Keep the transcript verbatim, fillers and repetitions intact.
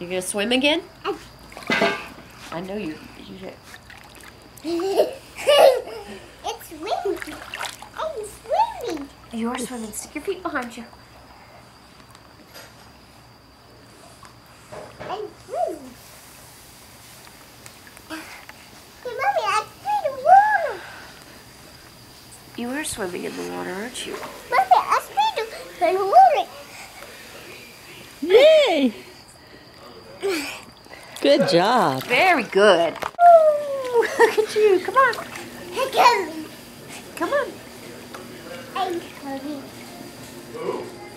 gonna swim again? I know you. you should. It's swimming. I'm swimming. You are swimming. Stick your feet behind you. I'm swimming. Hey, Mommy, I'm in the water. You are swimming in the water, aren't you? Mommy, I'm in the water. Yay! Good job. Very good. Ooh, look at you. Come on. Hey, Come on. I'm coming.